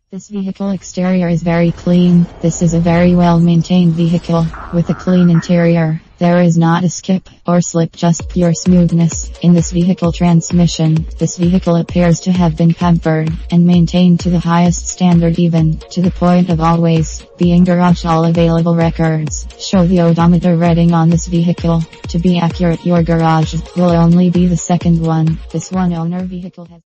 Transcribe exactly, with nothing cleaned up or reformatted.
This vehicle exterior is very clean. This is a very well maintained vehicle with a clean interior. There is not a skip or slip, just pure smoothness in this vehicle transmission. This vehicle appears to have been pampered and maintained to the highest standard, even to the point of always being garaged. All available records show the odometer reading on this vehicle. To be accurate, your garage will only be the second one. This one owner vehicle has